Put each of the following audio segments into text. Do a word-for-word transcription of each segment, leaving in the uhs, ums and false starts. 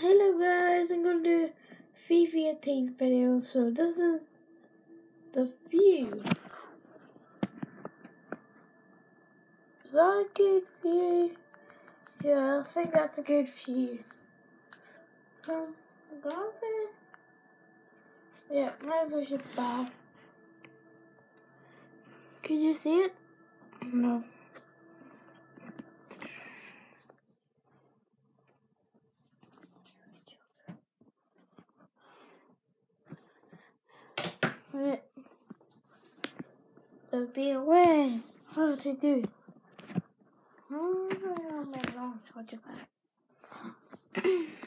Hello guys, I'm going to do a FIFA eighteen video. So this is the view. Is that a good view? Yeah, I think that's a good view. So, got it? Yeah, I'm going to push it back. Can you see it? No. Wait. Don't be away. How to do? Oh, my long charger back.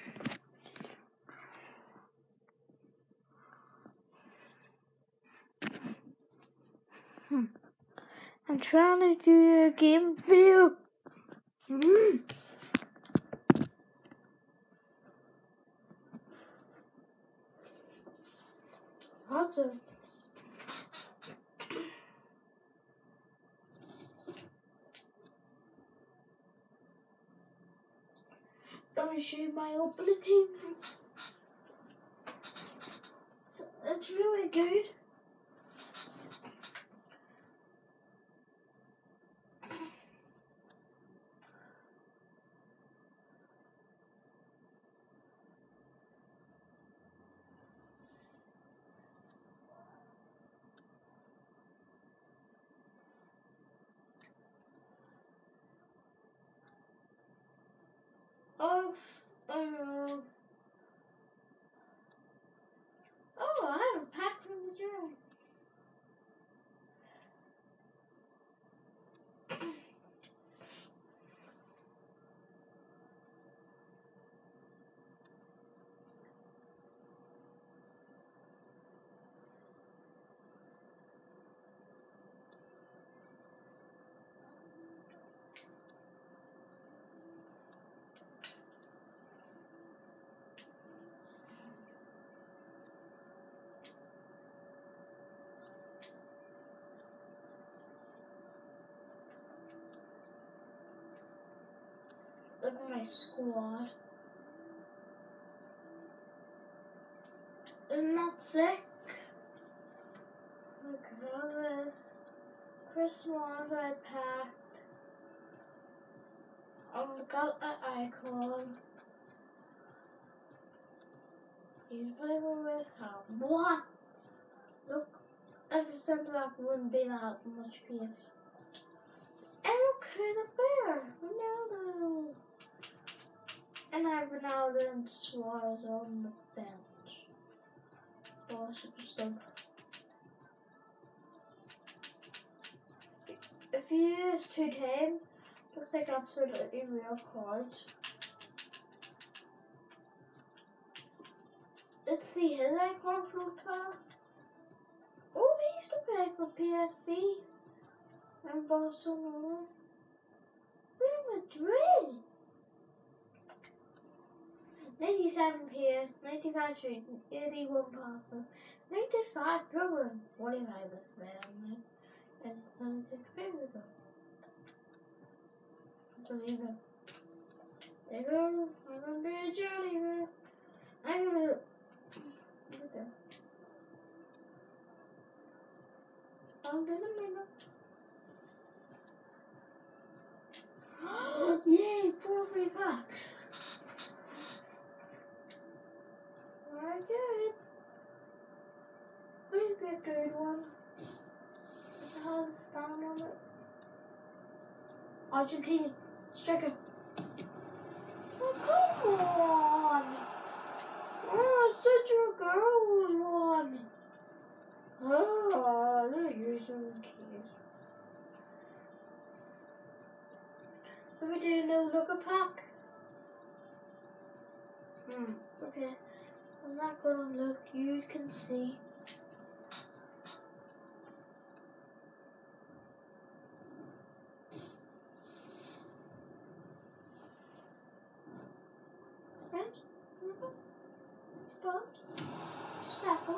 hmm. I'm trying to do a game video. Mm. Awesome. Let me show you my ability. It's, it's really good. Oh, oh, oh, I have a pack from the journal. Look at my squad. I'm not sick. Look at all this. Chris Swan got packed. Oh, got an icon. He's playing with him. What? Look, every center back wouldn't be that much pace. And look who's the bear. Ronaldo. And I have Ronaldo and Suarez on the bench. Oh, superstar. If you use two ten, looks like absolutely real cards. Let's see his icon profile. Oh, he used to play for P S V and Barcelona. Real Madrid. ninety-seven P S, ninety-five shooting, eighty-one passing, ninety-five dribbling, forty-five with Real and twenty-six physical. Believe it. There you go. I'm gonna do a journey there. I'm gonna look at that. I'm gonna make Yay, four free bucks. Very good. Please be a good one. It has a stamp on it. Argentina, striker. Oh, come on! Oh, such a girl one. Oh, they're using keys. Let me do a no looker pack. Hmm, okay. I'm not gonna look, you can see. Right? Spot. Circle.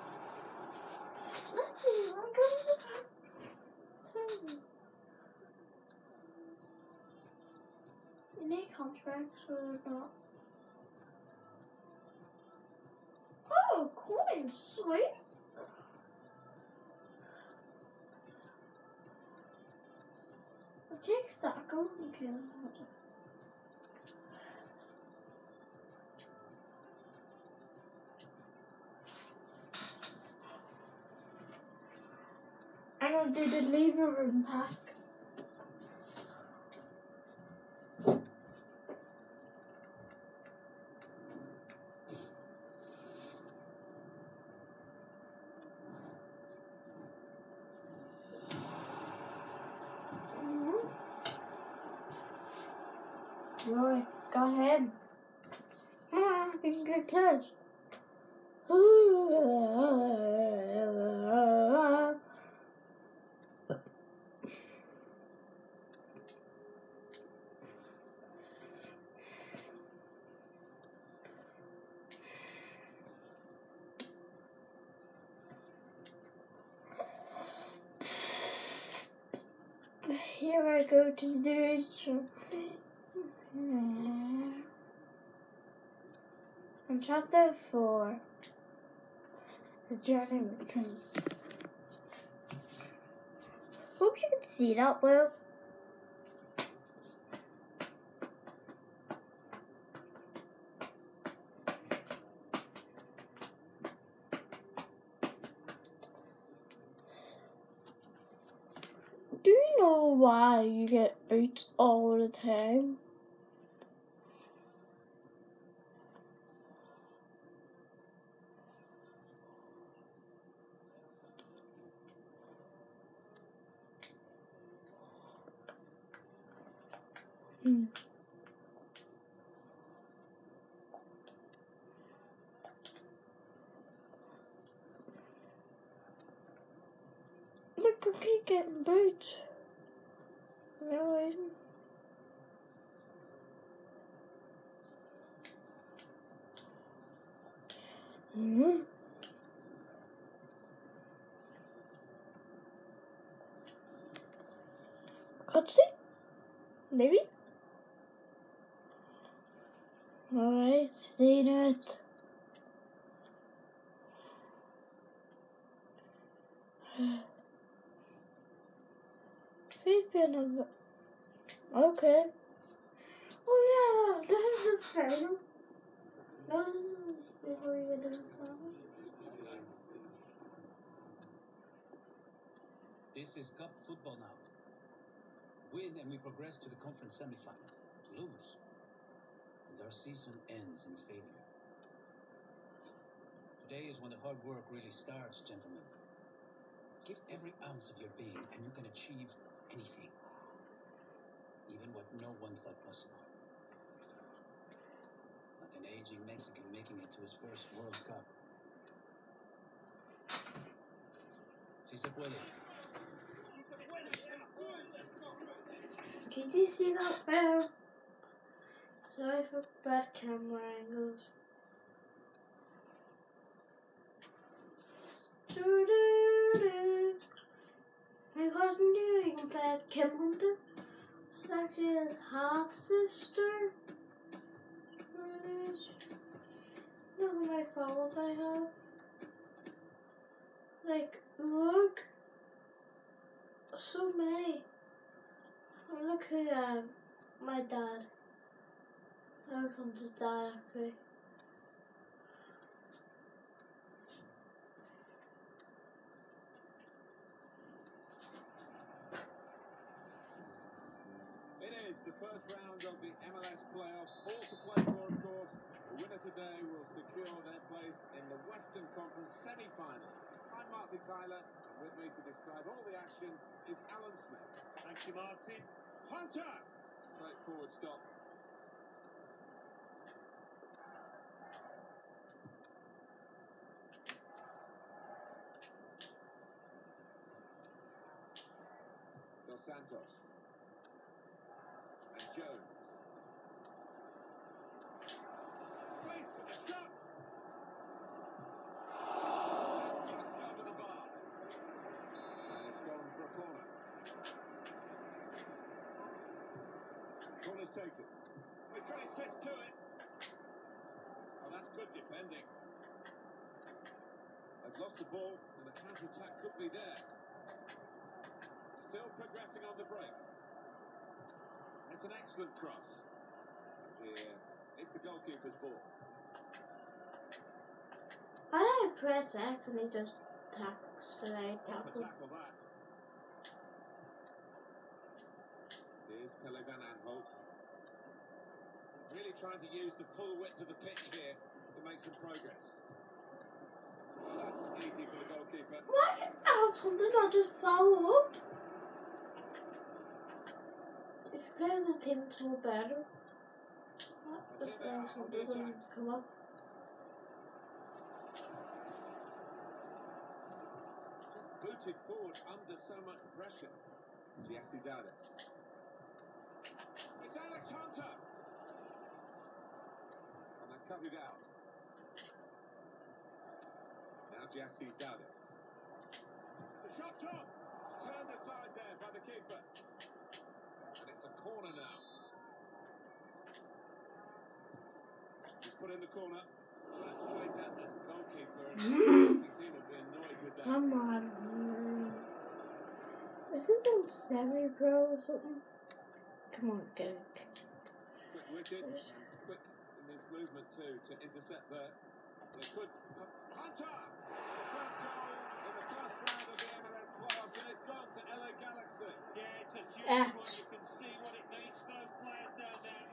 Let's see, I'm going to pack. You need contracts or not? Sweet. Jake Sacco kills me. And I did a lever room pack. Roy, go ahead. Ah, you can get close. Here I go to the direction. In chapter four, the journey returns. Hope you can see that well. Do you know why you get boots all the time? Hmm. Look, I keep getting boots. No reason. Mm-hmm. Cutscene? Maybe? Alright, see that. He's been a... Okay. Oh yeah, this is the trailer. This is before you get to the song. This is cup football now. Win and we progress to the conference semi-finals. Lose, and our season ends in failure. Today is when the hard work really starts, gentlemen. Give every ounce of your being and you can achieve anything. Even what no one thought possible. Like an aging Mexican making it to his first World Cup. Si se puede. Did you see that bear? Sorry for bad camera angles. My cousin Julie plays Killington. It's actually his half sister. Look at my files I have. Like, look. So many. Look who um, my dad. Look at his dad actually. It is the first round of the M L S playoffs. All to play for, of course. The winner today will secure their place in the Western Conference semi-final. I'm Martin Tyler, and with me to describe all the action is Alan Smith. Thank you, Martin. Hunter! Straightforward stop. Dos Santos. And Jones. Space for the shot! And touched over the bar. And it's gone for a corner. Corner's taken. We've got his fist to it. Oh, that's good defending. They've lost the ball, and the counter-attack could be there. Still progressing on the break. It's an excellent cross. Here, it's the goalkeeper's ball. I don't press X and it just tackles the right Proper tackle. tackle that. Here's Pelle van Aanholt. Really trying to use the full width of the pitch here to make some progress. Well, that's easy for the goalkeeper. Why Alton did not just follow up? If he plays his team so better, the person doesn't come up. Just booted forward under so much pressure. Jesse Zales. It's Alex Hunter. And they cut it out. Now Jesse Zales. The shot's on. Turned aside there by the keeper. And it's a corner now. He's put in the corner. That's straight at the goalkeeper. And he's seen him be annoyed with that. Come on. Is this some semi-pro or something? Come on, get it. Quick-witted and quick in his movement too to intercept there. They could. Hunter! The first goal in the first round of the M L S playoffs, and it's gone to L A Galaxy. Yeah, it's a huge X. one. You can see what it means to those players down there.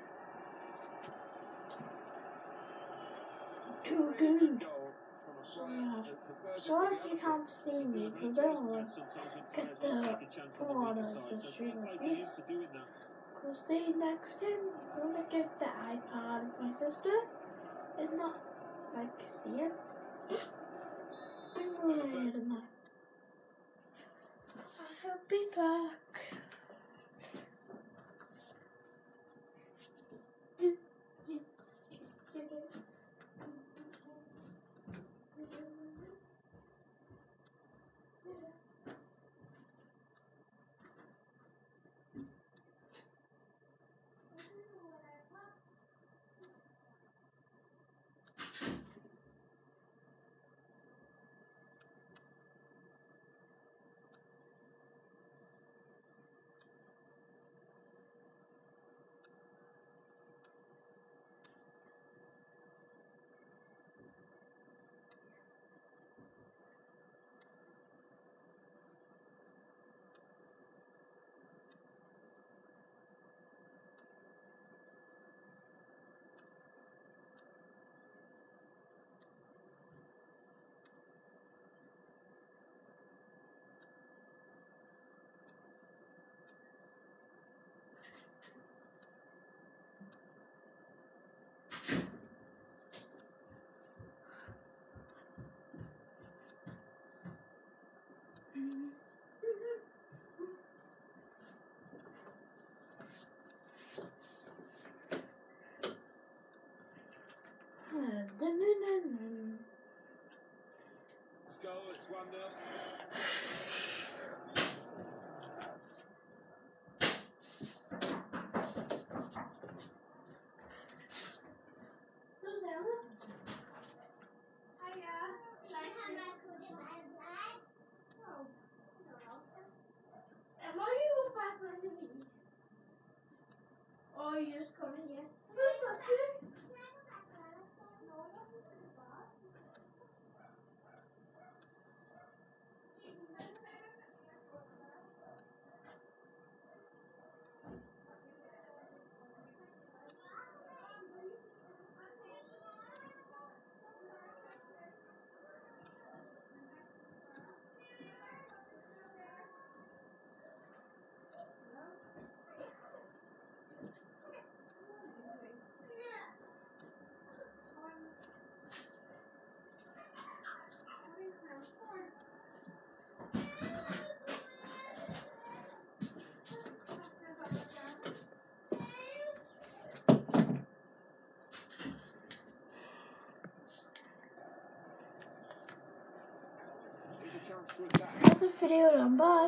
Too Really good. goal from a player Yeah. who prefers it Sorry to if the you other can't see me, because I don't want to get the phone and just shoot like this. Because see, next time I'm going to get the iPad of my sister. It's not like seeing. I'm going to get in there. I'll be back. Let's go, it's one nil. Am I you back on the knees? Or you just come in here? Where's my food? Here's a chance to attack. That's a video done. Bye.